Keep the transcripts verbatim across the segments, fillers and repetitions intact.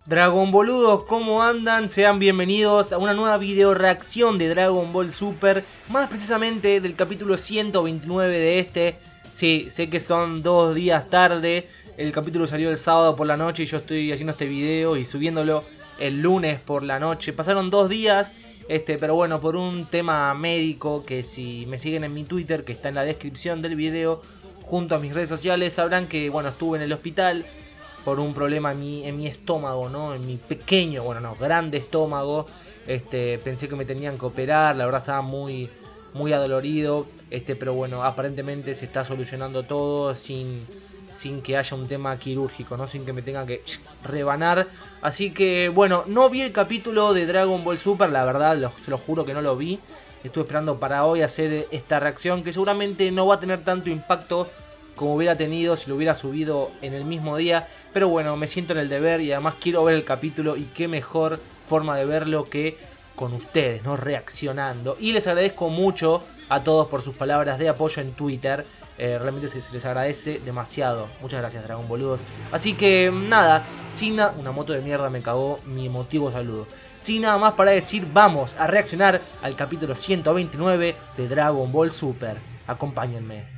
Dragon Boludos, ¿cómo andan? Sean bienvenidos a una nueva video reacción de Dragon Ball Super. Más precisamente del capítulo ciento veintinueve de este. Sí, sé que son dos días tarde. El capítulo salió el sábado por la noche y yo estoy haciendo este video y subiéndolo el lunes por la noche. Pasaron dos días, este, pero bueno, por un tema médico que si me siguen en mi Twitter, que está en la descripción del video, junto a mis redes sociales, sabrán que, bueno, estuve en el hospital por un problema en mi, en mi estómago, ¿no? En mi pequeño, bueno, no, grande estómago. Este, pensé que me tenían que operar, la verdad estaba muy, muy adolorido. Este, pero bueno, aparentemente se está solucionando todo sin, sin que haya un tema quirúrgico, ¿no? Sin que me tenga que rebanar. Así que, bueno, no vi el capítulo de Dragon Ball Super, la verdad, lo, se lo juro que no lo vi. Estuve esperando para hoy hacer esta reacción, que seguramente no va a tener tanto impacto como hubiera tenido si lo hubiera subido en el mismo día. Pero bueno, me siento en el deber y además quiero ver el capítulo. Y qué mejor forma de verlo que con ustedes, ¿no? Reaccionando. Y les agradezco mucho a todos por sus palabras de apoyo en Twitter. Eh, realmente se, se les agradece demasiado. Muchas gracias, Dragon Boludos. Así que nada, sin nada... Una moto de mierda me cagó mi emotivo saludo. Sin nada más para decir, vamos a reaccionar al capítulo ciento veintinueve de Dragon Ball Super. Acompáñenme.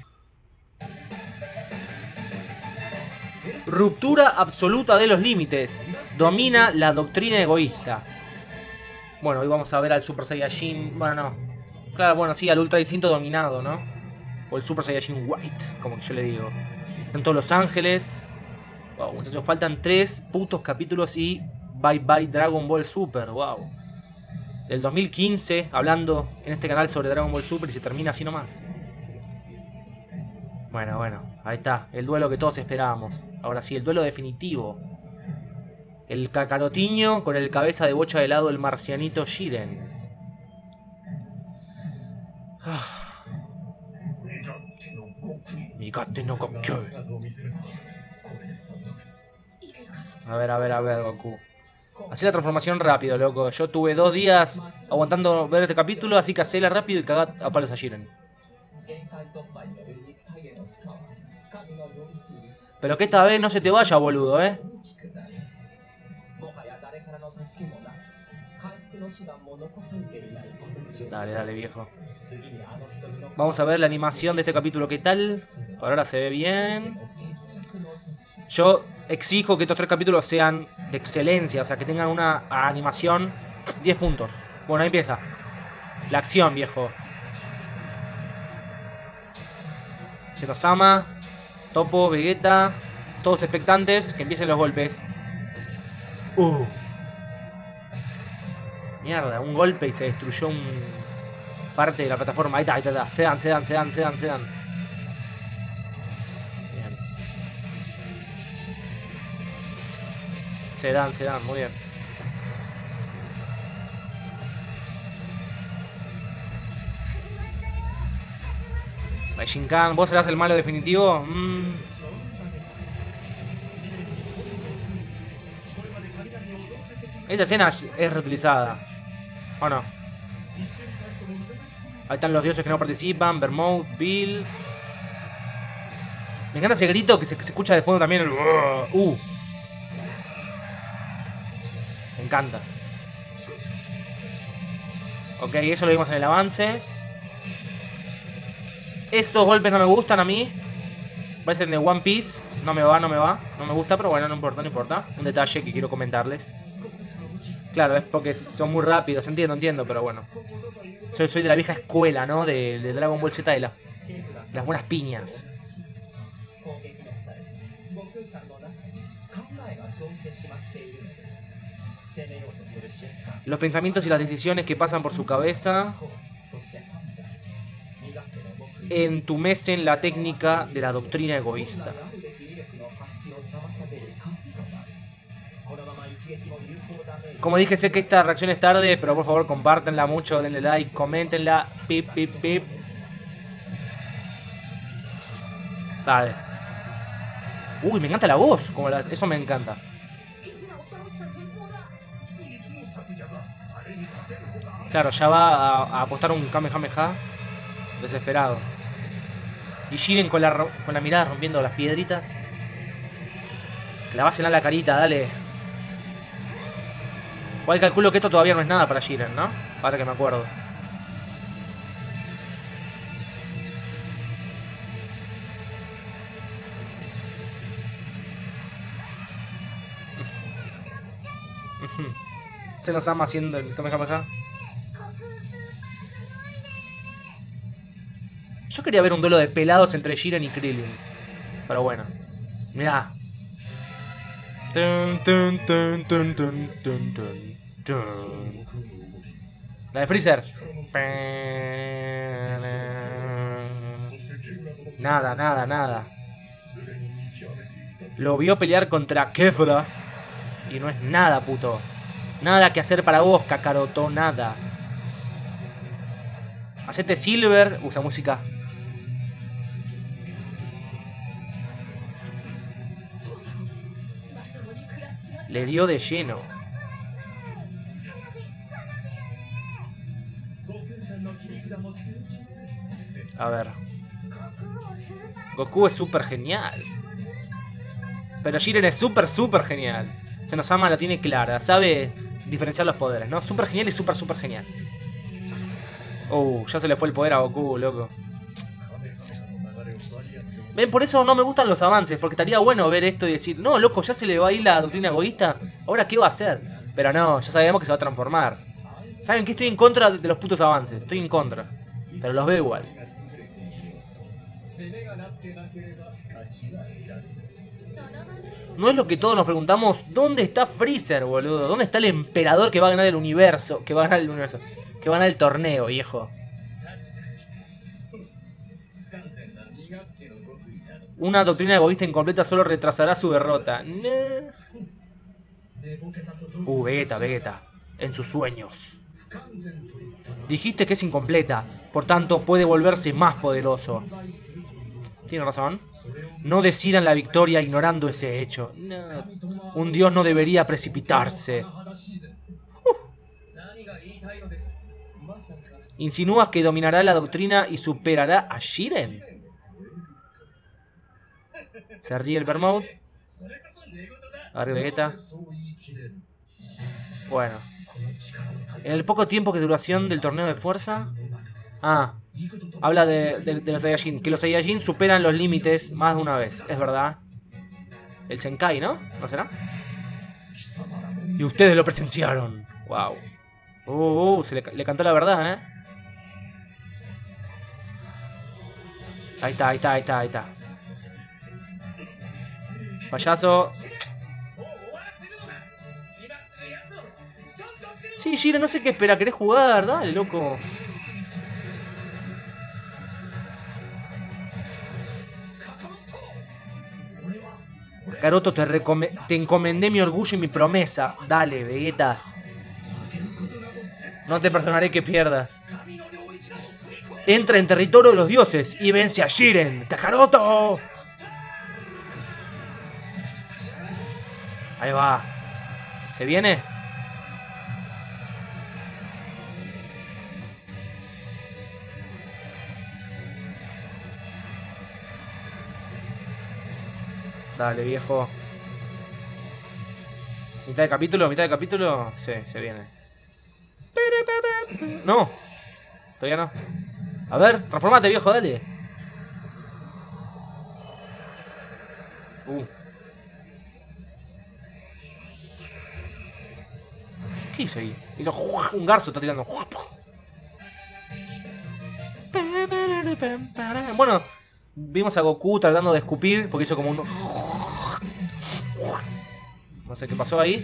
Ruptura absoluta de los límites. Domina la doctrina egoísta. Bueno, hoy vamos a ver al Super Saiyajin... Bueno, no. Claro, bueno, sí, al Ultra Instinto dominado, ¿no? O el Super Saiyajin White, como yo le digo. Están todos los ángeles. Wow, muchachos, faltan tres putos capítulos y... Bye bye Dragon Ball Super, wow. Del dos mil quince, hablando en este canal sobre Dragon Ball Super y se termina así nomás. Bueno, bueno, ahí está, el duelo que todos esperábamos. Ahora sí, el duelo definitivo. El Kakarotiño con el cabeza de bocha de lado, el marcianito Jiren. Migate no Goku. A ver, a ver, a ver, Goku. Hacé la transformación rápido, loco. Yo tuve dos días aguantando ver este capítulo, así que hacela rápido y cagá a palos a Jiren. Pero que esta vez no se te vaya, boludo, ¿eh? Dale, dale, viejo. Vamos a ver la animación de este capítulo, ¿qué tal? Por ahora se ve bien. Yo exijo que estos tres capítulos sean de excelencia, o sea, que tengan una animación diez puntos. Bueno, ahí empieza. La acción, viejo. Zetosama, Topo, Vegeta, todos expectantes, que empiecen los golpes. Uh. Mierda, un golpe y se destruyó un... parte de la plataforma. Ahí está, ahí está, ahí está. Se dan, se dan, se dan, se dan, se dan. Bien. Se dan, se dan, muy bien. Shinkan, ¿vos serás el malo definitivo? Mm. Esa escena es reutilizada. ¿O no? Ahí están los dioses que no participan. Bermouth, Bills. Me encanta ese grito que se, que se escucha de fondo también. El... Uh. Me encanta. Ok, eso lo vimos en el avance. Esos golpes no me gustan a mí. Parecen de One Piece. No me va, no me va. No me gusta, pero bueno, no importa, no importa. Un detalle que quiero comentarles. Claro, es porque son muy rápidos. Entiendo, entiendo, pero bueno. Soy, soy de la vieja escuela, ¿no? De, de Dragon Ball Z, de, la, de las buenas piñas. Los pensamientos y las decisiones que pasan por su cabeza entumecen la técnica de la doctrina egoísta. Como dije, sé que esta reacción es tarde, pero por favor compártenla mucho, denle like, coméntenla, pip, pip, pip. Dale. Uy, me encanta la voz, como la... eso me encanta. Claro, ya va a, a apostar un Kamehameha desesperado. Y Jiren con la, con la mirada rompiendo las piedritas. Clavásela en la carita, dale. Igual calculo que esto todavía no es nada para Jiren, ¿no? Ahora que me acuerdo. Se nos ama haciendo el Kamehameha. Yo quería ver un duelo de pelados entre Jiren y Krillin. Pero bueno. Mirá. Tun, tun, tun, tun, tun, tun, tun, tun. La de Freezer. Nada, nada, nada. Lo vio pelear contra Kefra. Y no es nada, puto. Nada que hacer para vos, Kakaroto, nada. Hacete Silver. Usa música. Le dio de lleno. A ver. Goku es súper genial. Pero Jiren es súper, súper genial. Senosama la tiene clara. Sabe diferenciar los poderes, ¿no? Súper genial y súper, súper genial. Uh, ya se le fue el poder a Goku, loco. Ven, por eso no me gustan los avances. Porque estaría bueno ver esto y decir, no, loco, ya se le va a ir la doctrina egoísta. ¿Ahora qué va a hacer? Pero no, ya sabemos que se va a transformar. ¿Saben qué? Estoy en contra de los putos avances. Estoy en contra. Pero los veo igual. No es lo que todos nos preguntamos. ¿Dónde está Freezer, boludo? ¿Dónde está el emperador que va a ganar el universo? Que va a ganar el universo. Que va a ganar el torneo, viejo. Una doctrina egoísta incompleta solo retrasará su derrota. No. Uh, Vegeta, Vegeta. En sus sueños. Dijiste que es incompleta. Por tanto, puede volverse más poderoso. Tiene razón. No decidan la victoria ignorando ese hecho. No. Un dios no debería precipitarse. Uh. ¿Insinúas que dominará la doctrina y superará a Jiren? Se ríe el Bermouth. A ver, Vegeta. Bueno. En el poco tiempo que duración del torneo de fuerza. Ah. Habla de, de, de los Saiyajin. Que los Saiyajin superan los límites más de una vez. Es verdad. El Senkai, ¿no? ¿No será? Y ustedes lo presenciaron. Wow. Uh, uh, se le, le cantó la verdad, ¿eh? Ahí está, ahí está, ahí está, ahí está. Payaso. Sí, Jiren, no sé qué espera. ¿Querés jugar? Dale, loco. Kakaroto, te, te encomendé mi orgullo y mi promesa. Dale, Vegeta. No te perdonaré que pierdas. Entra en territorio de los dioses y vence a Jiren. ¡Kakaroto! Ahí va. ¿Se viene? Dale, viejo. ¿Mitad de capítulo? ¿Mitad de capítulo? Sí, se viene. No. Todavía no. A ver, transformate, viejo, dale. Uh. ¿Qué hizo ahí? Hizo un garzo, está tirando. Bueno, vimos a Goku tratando de escupir porque hizo como un... No sé qué pasó ahí.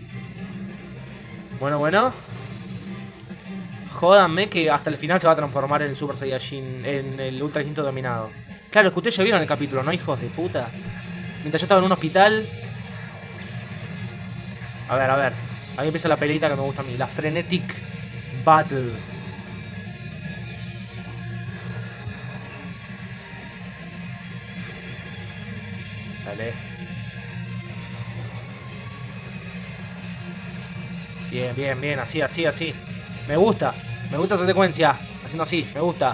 Bueno, bueno. Jódanme que hasta el final se va a transformar en Super Saiyajin, en el Ultra Instinto Dominado. Claro, es que ustedes ya vieron el capítulo, ¿no, hijos de puta? Mientras yo estaba en un hospital... A ver, a ver. Ahí empieza la peleita que me gusta a mí. La Frenetic Battle. Dale. Bien, bien, bien. Así, así, así. Me gusta. Me gusta esa secuencia. Haciendo así. Me gusta.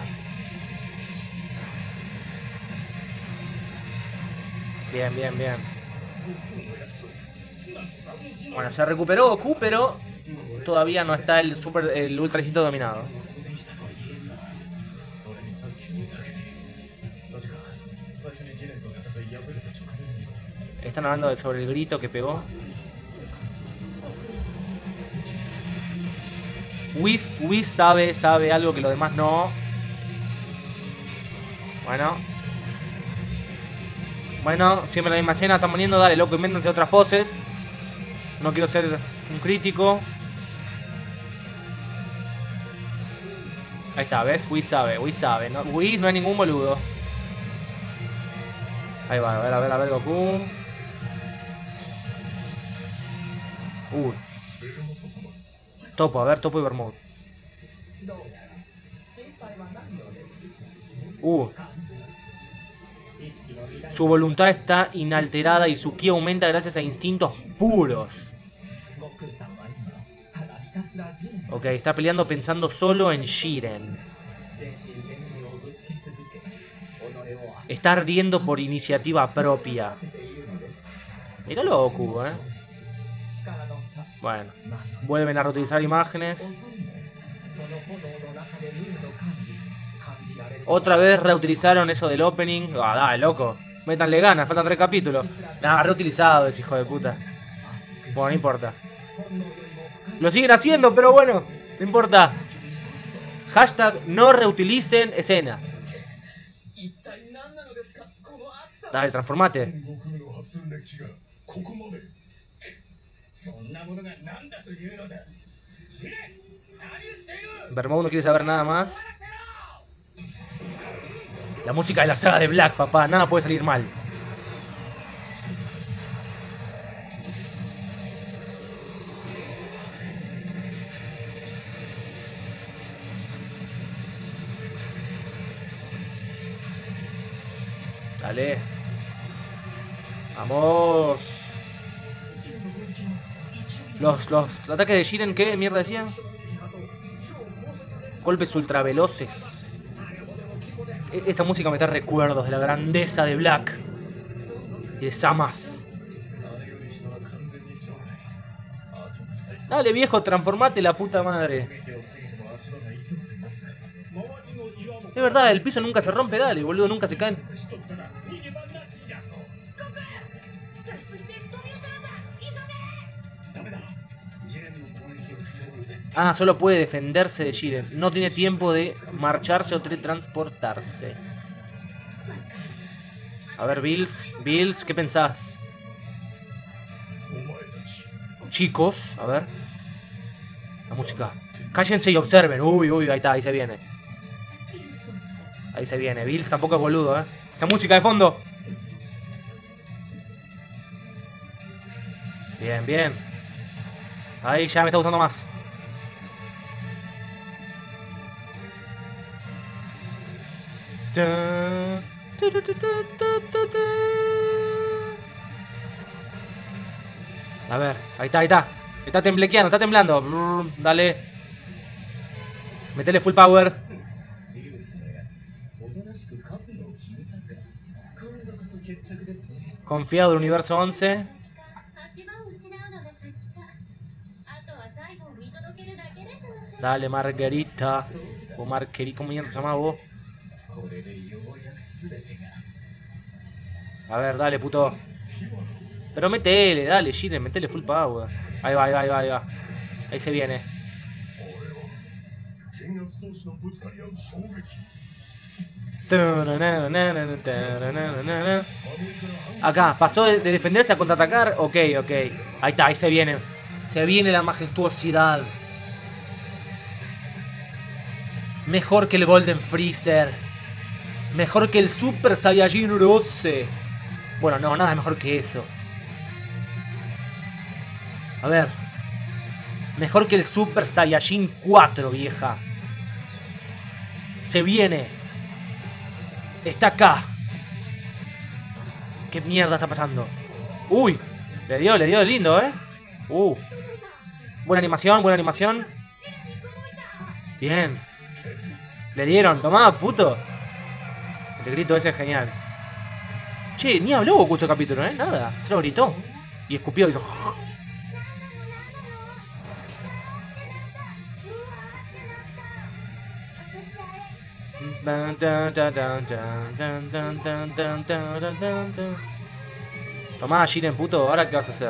Bien, bien, bien. Bueno, se recuperó Goku, pero todavía no está el super el ultra instinto dominado. Están hablando de- sobre el grito que pegó. Whis, Whis sabe, sabe algo que los demás no. Bueno. Bueno, siempre la misma escena. Están poniendo, dale, loco, invéntense otras poses. No quiero ser un crítico. Ahí está, ¿ves? Whis sabe, Whis sabe. ¿no? Whis no es ningún boludo. Ahí va, a ver, a ver, a ver, Goku. Uh. Topo, a ver, Topo y Bermud. Uh. Su voluntad está inalterada y su ki aumenta gracias a instintos puros. Ok, está peleando pensando solo en Jiren. Está ardiendo por iniciativa propia. Míralo, Goku, eh. Bueno, vuelven a reutilizar imágenes. Otra vez reutilizaron eso del opening. Ah, dale, loco. Métanle ganas, faltan tres capítulos. Nada, reutilizado ese hijo de puta. Bueno, no importa. Lo siguen haciendo, pero bueno, no importa. Hashtag no reutilicen escenas. Dale, transformate. Bermud no quiere saber nada más. La música de la saga de Black, papá. Nada puede salir mal. Dale. Vamos. Los, los ataques de Jiren, ¿qué mierda decían? Golpes ultraveloces. Esta música me da recuerdos de la grandeza de Black y de Samas. Dale, viejo, transformate la puta madre. Es verdad, el piso nunca se rompe, dale, boludo, nunca se caen. Ah, solo puede defenderse de Jiren. No tiene tiempo de marcharse o teletransportarse. A ver, Bills. Bills, ¿qué pensás? Chicos, a ver. La música. Cállense y observen. Uy, uy, ahí está, ahí se viene. Ahí se viene. Bills tampoco es boludo, ¿eh? Esa música de fondo. Bien, bien. Ahí ya me está gustando más. A ver, ahí está, ahí está. Está temblequeando, está temblando. Dale. Metele full power. Confiado del universo once. Dale, Margarita. O Marguerita, ¿cómo mierda se llama vos? A ver, dale, puto. Pero metele, dale, Jiren, metele full power. Ahí va, ahí va, ahí va, ahí va. Ahí se viene. Acá, pasó de defenderse a contraatacar. Ok, ok. Ahí está, ahí se viene. Se viene la majestuosidad. Mejor que el Golden Freezer. Mejor que el Super Saiyajin doce. Bueno, no, nada mejor que eso. A ver. Mejor que el Super Saiyajin cuatro, vieja. Se viene. Está acá. ¿Qué mierda está pasando? Uy. Le dio, le dio lindo, ¿eh? Uh. Buena animación, buena animación. Bien. Le dieron. Tomá, puto. El grito ese es genial. Che, ni habló Goku este capítulo, ¿eh? Nada. Solo gritó. Y escupió y hizo... Tomá, Jiren, puto, ¿ahora qué vas a hacer?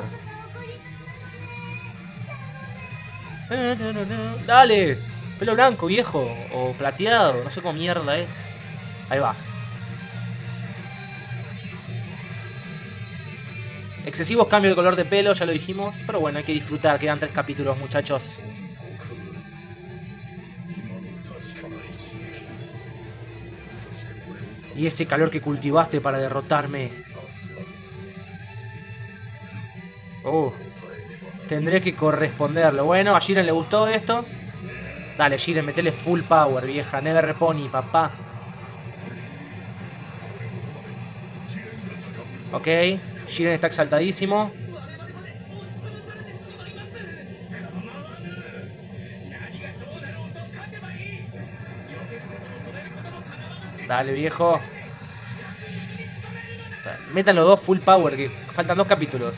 Dale, pelo blanco, viejo, o plateado, no sé cómo mierda es. Ahí va. Excesivos cambios de color de pelo, ya lo dijimos, pero bueno, hay que disfrutar, quedan tres capítulos, muchachos. Y ese calor que cultivaste para derrotarme. Uh, tendré que corresponderlo. Bueno, a Jiren le gustó esto. Dale, Jiren, metele full power, vieja. Never pony, papá. Ok, Jiren está exaltadísimo. Dale, viejo. Metan los dos full power, que faltan dos capítulos.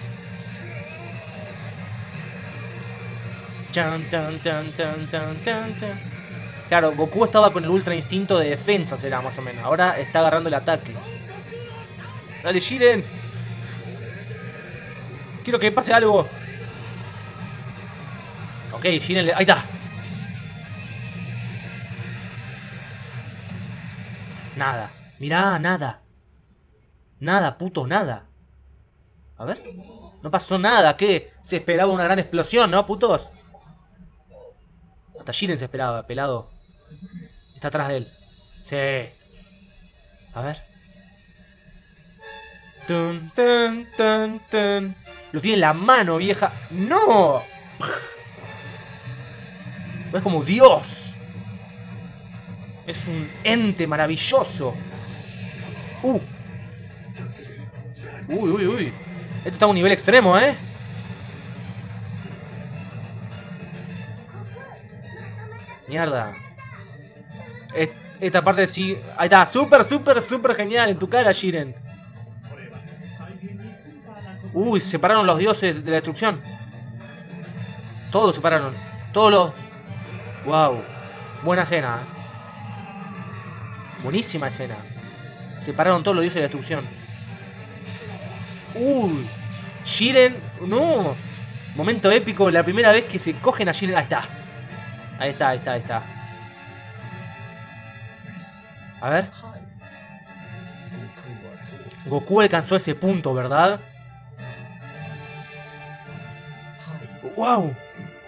Chan, tan, tan, tan, tan, tan, tan. Claro, Goku estaba con el ultra instinto de defensa, será más o menos. Ahora está agarrando el ataque. Dale, Jiren. Quiero que pase algo. Ok, Jiren le... Ahí está. Nada. Mirá, nada. Nada, puto, nada. A ver. No pasó nada. ¿Qué? Se esperaba una gran explosión, ¿no, putos? Hasta Jiren se esperaba, pelado. Está atrás de él. Sí. A ver. Tun, tun, tun, tun. Lo tiene en la mano, vieja. ¡No! Es como Dios. Es un ente maravilloso. Uh. Uy, uy, uy. Esto está a un nivel extremo, ¿eh? Mierda. Esta parte sí. Ahí está. Súper, súper, súper genial. En tu cara, Jiren. Uy, se separaron los dioses de la destrucción. Todos se separaron. Todos los... Wow. Buena escena. Buenísima escena. Separaron todos los dioses de la destrucción. Uy. Jiren. No. Momento épico. La primera vez que se cogen a Jiren. Ahí está. Ahí está, ahí está, ahí está. A ver. Goku alcanzó ese punto, ¿verdad? ¡Wow!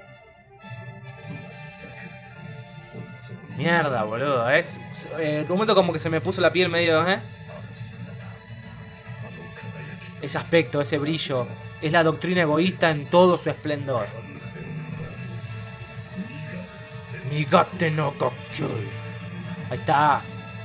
Mierda, boludo. Es eh, un momento como que se me puso la piel medio, ¿eh? Ese aspecto, ese brillo. Es la doctrina egoísta en todo su esplendor. Migate no Kokyui. Ahí está.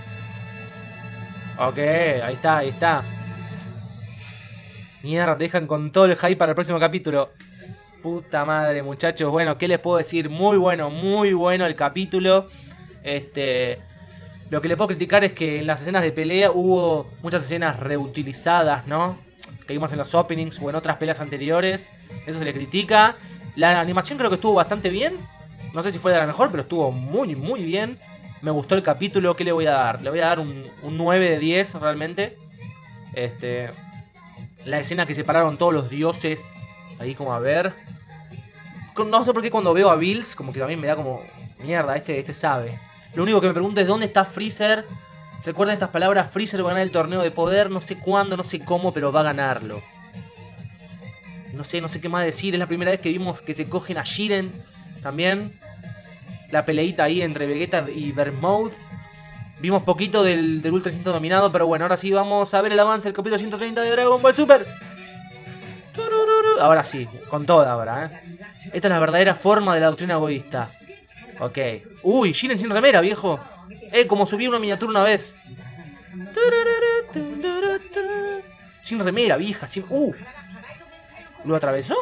Ok, ahí está, ahí está. Mierda, te dejan con todo el hype para el próximo capítulo. Puta madre, muchachos. Bueno, ¿qué les puedo decir? Muy bueno, muy bueno el capítulo. Este... Lo que les puedo criticar es que en las escenas de pelea hubo muchas escenas reutilizadas, ¿no? Que vimos en los openings o en otras peleas anteriores. Eso se le critica. La animación creo que estuvo bastante bien. No sé si fue de la mejor, pero estuvo muy, muy bien. Me gustó el capítulo. ¿Qué le voy a dar? Le voy a dar un, un nueve de diez realmente. Este... La escena que separaron todos los dioses. Ahí como a ver. No sé por qué cuando veo a Bills, como que también me da como... Mierda, este, este sabe. Lo único que me pregunto es dónde está Freezer. Recuerden estas palabras, Freezer va a ganar el torneo de poder. No sé cuándo, no sé cómo, pero va a ganarlo. No sé, no sé qué más decir. Es la primera vez que vimos que se cogen a Jiren también. La peleita ahí entre Vegeta y Vermouth. Vimos poquito del, del Ultra Instinto dominado, pero bueno, ahora sí vamos a ver el avance del capítulo ciento treinta de Dragon Ball Super. Ahora sí, con toda ahora, ¿eh? Esta es la verdadera forma de la doctrina egoísta. Ok. Uy, Jiren sin remera, viejo. Eh, como subí una miniatura una vez. Sin remera, vieja. Sin... Uh. ¿Lo atravesó?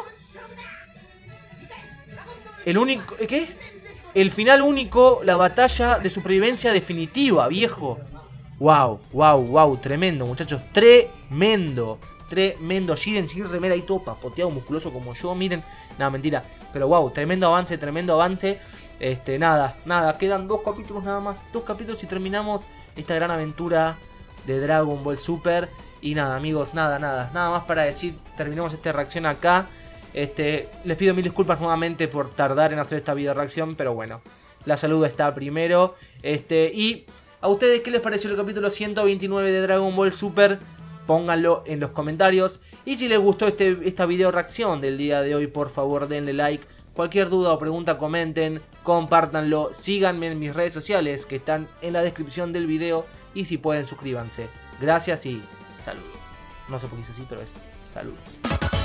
El único... ¿Qué? El final único, la batalla de supervivencia definitiva, viejo. Wow, wow, wow. Tremendo, muchachos. Tremendo. Tremendo. Jiren sin remera y todo papoteado, musculoso como yo. Miren. Nada, mentira. Pero wow, tremendo avance, tremendo avance. Este, nada, nada, quedan dos capítulos nada más. Dos capítulos y terminamos esta gran aventura de Dragon Ball Super. Y nada, amigos, nada, nada, nada más para decir. Terminamos esta reacción acá. Este, les pido mil disculpas nuevamente por tardar en hacer esta video reacción, pero bueno, la salud está primero. Este, y a ustedes, ¿qué les pareció el capítulo ciento veintinueve de Dragon Ball Super? Pónganlo en los comentarios. Y si les gustó este, esta video reacción del día de hoy, por favor denle like. Cualquier duda o pregunta comenten, compártanlo, síganme en mis redes sociales que están en la descripción del video. Y si pueden suscríbanse. Gracias y saludos. No sé por qué es así, pero es saludos.